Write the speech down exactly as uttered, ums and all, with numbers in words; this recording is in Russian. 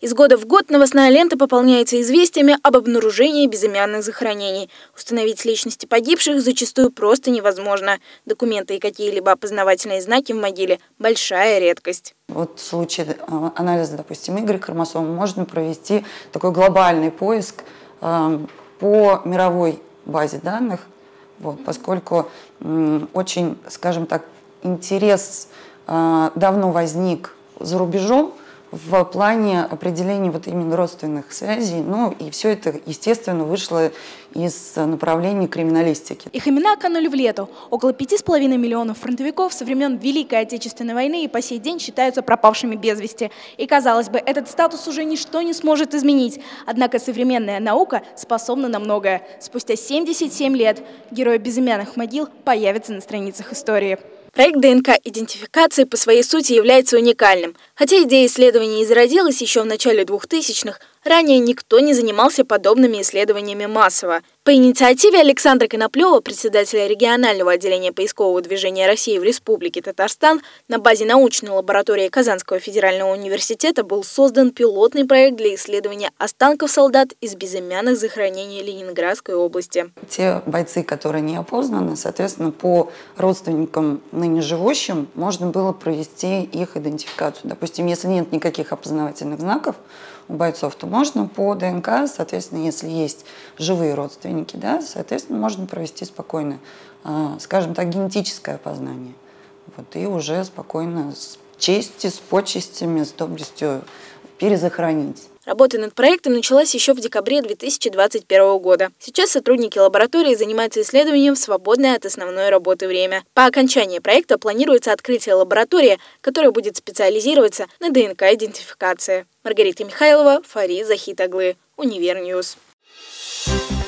Из года в год новостная лента пополняется известиями об обнаружении безымянных захоронений. Установить личности погибших зачастую просто невозможно. Документы и какие-либо опознавательные знаки в могиле – большая редкость. Вот в случае анализа, допустим, Y-хромосомы можно провести такой глобальный поиск э, по мировой базе данных, вот, поскольку э, очень, скажем так, интерес э, давно возник за рубежом в плане определения вот именно родственных связей. Ну и все это, естественно, вышло из направления криминалистики. Их имена канули в лету. Около пяти с половиной миллионов фронтовиков со времен Великой Отечественной войны и по сей день считаются пропавшими без вести. И, казалось бы, этот статус уже ничто не сможет изменить. Однако современная наука способна на многое. Спустя семьдесят семь лет герои безымянных могил появятся на страницах истории. Проект ДНК-идентификации по своей сути является уникальным. Хотя идея исследований и зародилась еще в начале двухтысячных, ранее никто не занимался подобными исследованиями массово. По инициативе Александра Коноплева, председателя регионального отделения поискового движения России в Республике Татарстан, на базе научной лаборатории Казанского федерального университета был создан пилотный проект для исследования останков солдат из безымянных захоронений Ленинградской области. Те бойцы, которые не опознаны, соответственно, по родственникам ныне живущим можно было провести их идентификацию. Допустим, если нет никаких опознавательных знаков у бойцов, то можно по ДНК, соответственно, если есть живые родственники, да, соответственно, можно провести спокойно, скажем так, генетическое опознание. Вот, и уже спокойно с честью, с почестями, с доблестью перезахоронить. Работа над проектом началась еще в декабре две тысячи двадцать первого года. Сейчас сотрудники лаборатории занимаются исследованием в свободное от основной работы время. По окончании проекта планируется открытие лаборатории, которая будет специализироваться на ДНК-идентификации. Маргарита Михайлова, Фарид Захитоглы, Универньюз.